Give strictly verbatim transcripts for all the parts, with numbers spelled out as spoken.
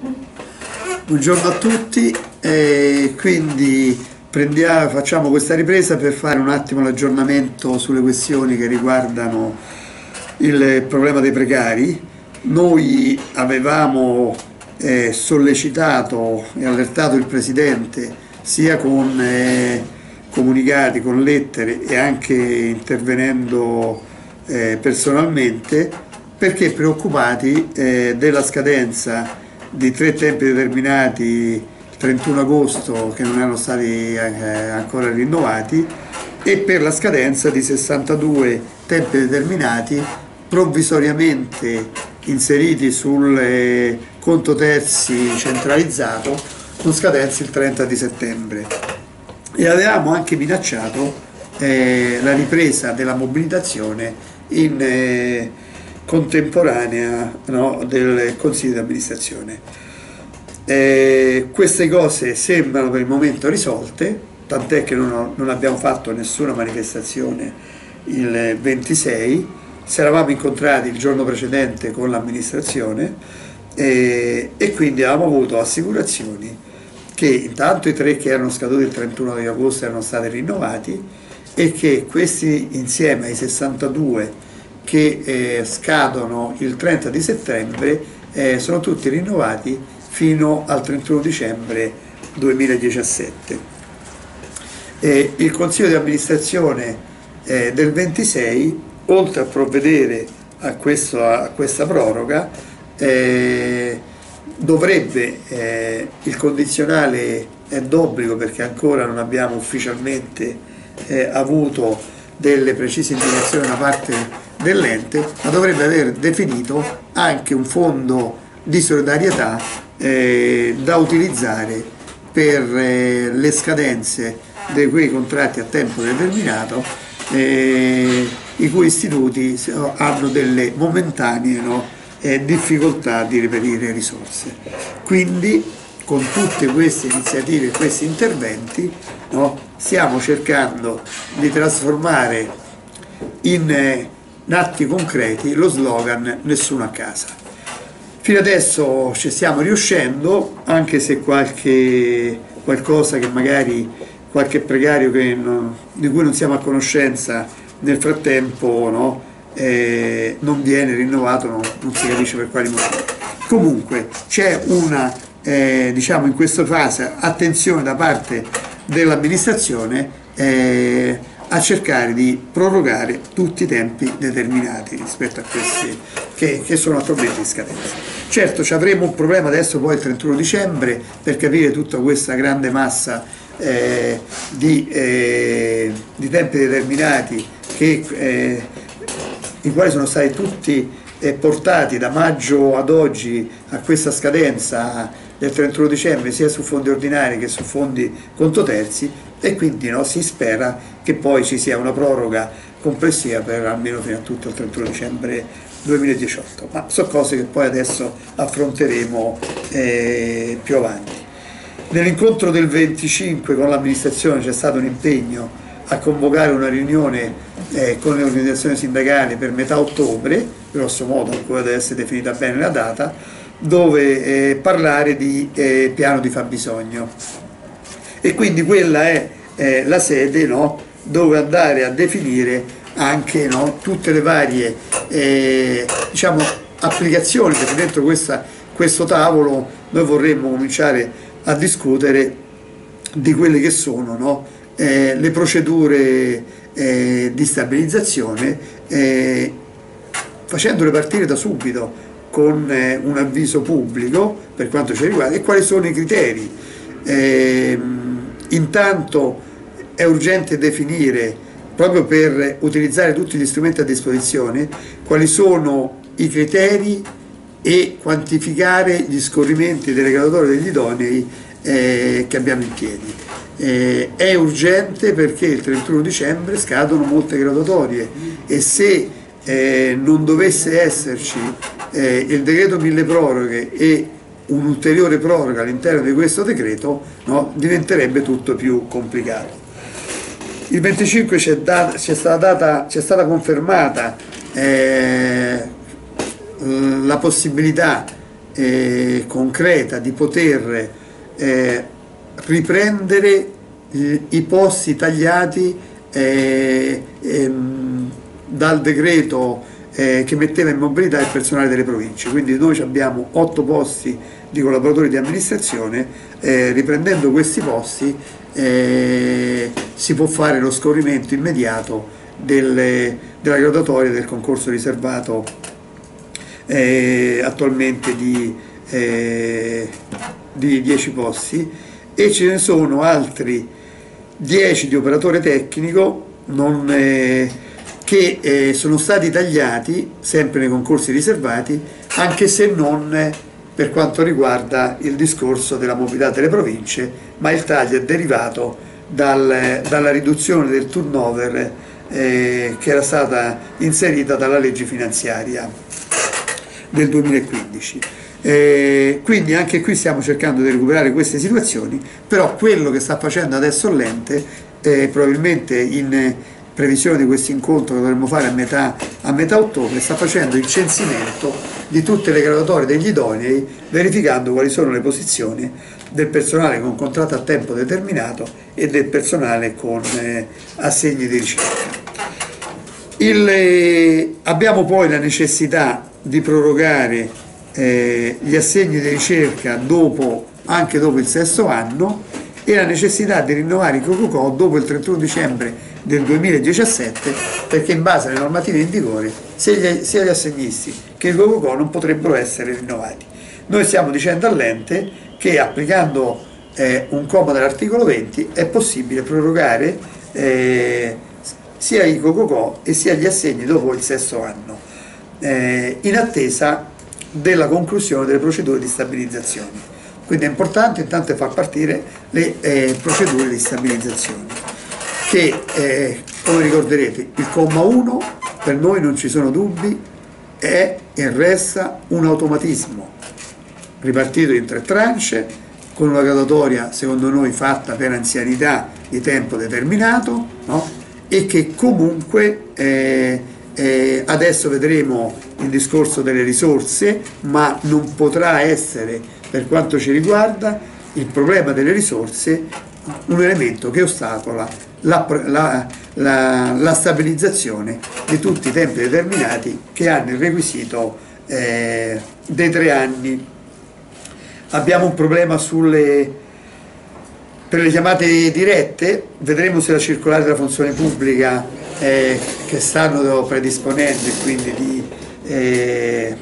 Buongiorno a tutti, e quindi prendiamo, facciamo questa ripresa per fare un attimo l'aggiornamento sulle questioni che riguardano il problema dei precari. Noi avevamo eh, sollecitato e allertato il Presidente sia con eh, comunicati, con lettere e anche intervenendo eh, personalmente, perché preoccupati eh, della scadenza di tre tempi determinati il trentuno agosto che non erano stati eh, ancora rinnovati, e per la scadenza di sessantadue tempi determinati provvisoriamente inseriti sul eh, conto terzi centralizzato con scadenza il trenta di settembre. E avevamo anche minacciato eh, la ripresa della mobilitazione in eh, contemporanea, no, del Consiglio di amministrazione. Eh, queste cose sembrano per il momento risolte, tant'è che non, ho, non abbiamo fatto nessuna manifestazione il ventisei, ci eravamo incontrati il giorno precedente con l'amministrazione eh, e quindi avevamo avuto assicurazioni che intanto i tre che erano scaduti il trentuno di agosto erano stati rinnovati e che questi insieme ai sessantadue che eh, scadono il trenta di settembre eh, sono tutti rinnovati fino al trentuno dicembre duemiladiciassette. Eh, il Consiglio di amministrazione eh, del ventisei, oltre a provvedere a, questo, a questa proroga, eh, dovrebbe, eh, il condizionale è d'obbligo perché ancora non abbiamo ufficialmente eh, avuto delle precise indicazioni da parte dell'ente, ma dovrebbe aver definito anche un fondo di solidarietà eh, da utilizzare per eh, le scadenze di quei contratti a tempo determinato eh, i cui istituti hanno delle momentanee no, eh, difficoltà di reperire risorse. Quindi con tutte queste iniziative e questi interventi no, stiamo cercando di trasformare in eh, atti concreti lo slogan "Nessuno a casa". Fino adesso ci stiamo riuscendo, anche se qualche qualcosa che magari qualche precario che non, di cui non siamo a conoscenza nel frattempo no, eh, non viene rinnovato, no, non si capisce per quali motivi. Comunque c'è una, eh, diciamo in questa fase, attenzione da parte dell'amministrazione eh, a cercare di prorogare tutti i tempi determinati rispetto a questi che, che sono attualmente in scadenza. Certo, ci avremo un problema adesso poi il trentuno dicembre per capire tutta questa grande massa eh, di, eh, di tempi determinati che, eh, i quali sono stati tutti eh, portati da maggio ad oggi a questa scadenza del trentuno dicembre sia su fondi ordinari che su fondi conto terzi, e quindi no, si spera che poi ci sia una proroga complessiva per almeno fino a tutto il trentuno dicembre duemiladiciotto, ma sono cose che poi adesso affronteremo eh, più avanti. Nell'incontro del venticinque con l'amministrazione c'è stato un impegno a convocare una riunione eh, con le organizzazioni sindacali per metà ottobre, grosso modo ancora deve essere definita bene la data, dove eh, parlare di eh, piano di fabbisogno, e quindi quella è eh, la sede no, dove andare a definire anche no, tutte le varie eh, diciamo, applicazioni, perché dentro questa, questo tavolo noi vorremmo cominciare a discutere di quelle che sono no, eh, le procedure eh, di stabilizzazione, eh, facendole partire da subito con eh, un avviso pubblico per quanto ci riguarda, e quali sono i criteri. Eh, intanto è urgente definire, proprio per utilizzare tutti gli strumenti a disposizione, quali sono i criteri e quantificare gli scorrimenti delle graduatorie degli idonei eh, che abbiamo in piedi. Eh, è urgente perché il trentuno dicembre scadono molte graduatorie e se eh, non dovesse esserci eh, il decreto mille proroghe e un'ulteriore proroga all'interno di questo decreto, no, diventerebbe tutto più complicato. Il venticinque c'è stata, data, c'è stata confermata eh, la possibilità eh, concreta di poter eh, riprendere i, i posti tagliati eh, ehm, dal decreto eh, che metteva in mobilità il personale delle province. Quindi noi abbiamo otto posti di collaboratori di amministrazione, eh, riprendendo questi posti eh, si può fare lo scorrimento immediato delle, della graduatoria del concorso riservato eh, attualmente di, eh, di dieci posti, e ce ne sono altri dieci di operatore tecnico non, eh, che eh, sono stati tagliati sempre nei concorsi riservati, anche se non eh, per quanto riguarda il discorso della mobilità delle province, ma il taglio è derivato dal, dalla riduzione del turnover eh, che era stata inserita dalla legge finanziaria del duemilaquindici. Eh, quindi anche qui stiamo cercando di recuperare queste situazioni, però quello che sta facendo adesso l'ente, eh, probabilmente in previsione di questo incontro che dovremmo fare a metà, a metà ottobre, sta facendo il censimento di tutte le graduatorie degli idonei, verificando quali sono le posizioni del personale con contratto a tempo determinato e del personale con eh, assegni di ricerca. Il, eh, abbiamo poi la necessità di prorogare eh, gli assegni di ricerca dopo, anche dopo il sesto anno, e la necessità di rinnovare i COCOCO dopo il trentuno dicembre del duemiladiciassette, perché in base alle normative in vigore sia gli, sia gli assegnisti che i COCOCO non potrebbero essere rinnovati. Noi stiamo dicendo all'ente che applicando eh, un comma dell'articolo venti è possibile prorogare eh, sia i COCOCO e sia gli assegni dopo il sesto anno, eh, in attesa della conclusione delle procedure di stabilizzazione. Quindi è importante intanto far partire le eh, procedure di stabilizzazione, che eh, come ricorderete il comma uno per noi non ci sono dubbi, è e resta un automatismo ripartito in tre tranche, con una graduatoria secondo noi fatta per anzianità di tempo determinato, no? E che comunque eh, eh, adesso vedremo il discorso delle risorse, ma non potrà essere, per quanto ci riguarda, il problema delle risorse un elemento che ostacola la, la, la, la stabilizzazione di tutti i tempi determinati che hanno il requisito eh, dei tre anni. Abbiamo un problema sulle, per le chiamate dirette, vedremo se la circolare della funzione pubblica eh, che stanno predisponendo e quindi di, eh,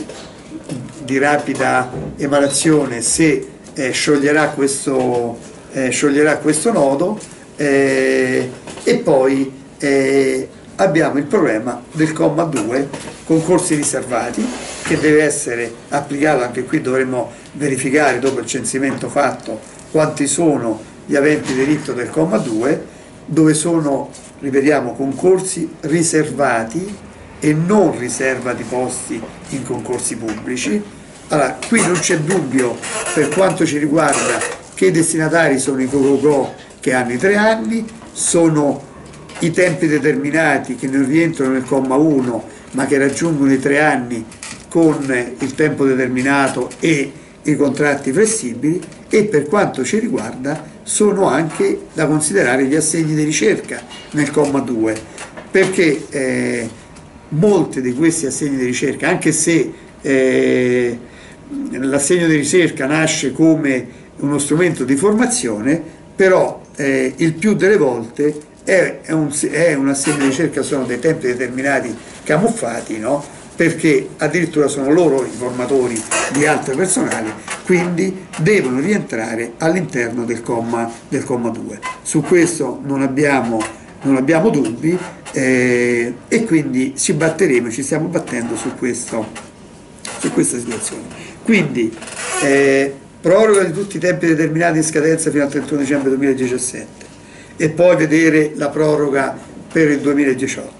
di rapida emanazione, se eh, scioglierà, questo, eh, scioglierà questo nodo, eh, e poi eh, abbiamo il problema del comma due, concorsi riservati, che deve essere applicato. Anche qui dovremo verificare dopo il censimento fatto quanti sono gli aventi diritto del comma due, dove sono, ripetiamo, concorsi riservati e non riserva di posti in concorsi pubblici. Allora, qui non c'è dubbio per quanto ci riguarda che i destinatari sono i COCOCO che hanno i tre anni, sono i tempi determinati che non rientrano nel comma uno ma che raggiungono i tre anni con il tempo determinato e i contratti flessibili, e per quanto ci riguarda sono anche da considerare gli assegni di ricerca nel comma due, perché eh, molti di questi assegni di ricerca, anche se eh, l'assegno di ricerca nasce come uno strumento di formazione, però eh, il più delle volte è, è, un, è un assegno di ricerca, sono dei tempi determinati camuffati, no? Perché addirittura sono loro i formatori di altro personale, quindi devono rientrare all'interno del comma, del comma due. Su questo non abbiamo, non abbiamo dubbi eh, e quindi ci batteremo, ci stiamo battendo su, questo, su questa situazione. Quindi eh, proroga di tutti i tempi determinati in scadenza fino al trentuno dicembre duemiladiciassette e poi vedere la proroga per il duemiladiciotto.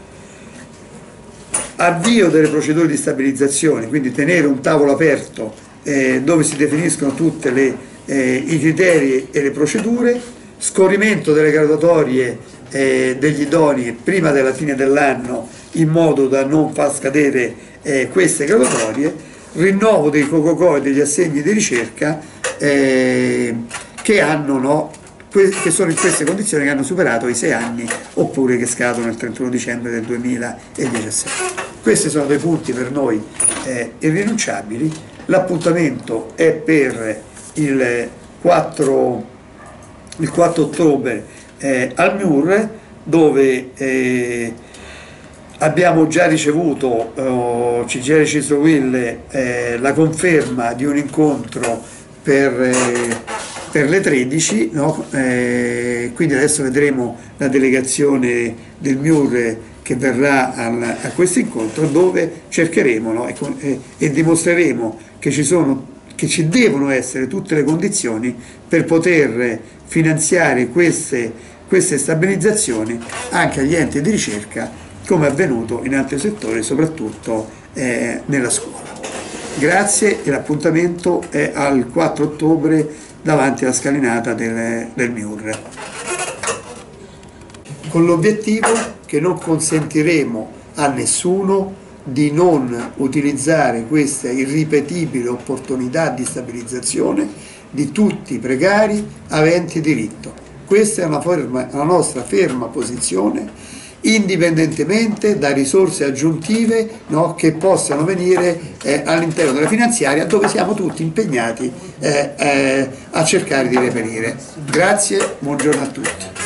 Avvio delle procedure di stabilizzazione, quindi tenere un tavolo aperto eh, dove si definiscono tutti eh, i criteri e le procedure, scorrimento delle graduatorie eh, degli idonei prima della fine dell'anno in modo da non far scadere eh, queste graduatorie, rinnovo dei co-co-co e degli assegni di ricerca eh, che hanno, no, che sono in queste condizioni, che hanno superato i sei anni oppure che scadono il trentuno dicembre del duemiladiciassette. Questi sono dei punti per noi eh, irrinunciabili. L'appuntamento è per il quattro, il quattro ottobre eh, al M I U R, dove eh, abbiamo già ricevuto, oh, C G I L Citroil, eh, la conferma di un incontro per... Eh, per le tredici, no? eh, quindi adesso vedremo la delegazione del M I U R che verrà al, a questo incontro, dove cercheremo, no? e, e, e dimostreremo che ci, sono, che ci devono essere tutte le condizioni per poter finanziare queste, queste stabilizzazioni anche agli enti di ricerca, come è avvenuto in altri settori, soprattutto eh, nella scuola. Grazie, e l'appuntamento è al quattro ottobre davanti alla scalinata del, del M I U R, con l'obiettivo che non consentiremo a nessuno di non utilizzare questa irripetibile opportunità di stabilizzazione di tutti i precari aventi diritto. Questa è una, ferma, una nostra ferma posizione, indipendentemente da risorse aggiuntive, no, che possano venire eh, all'interno della finanziaria, dove siamo tutti impegnati eh, eh, a cercare di reperire. Grazie, buongiorno a tutti.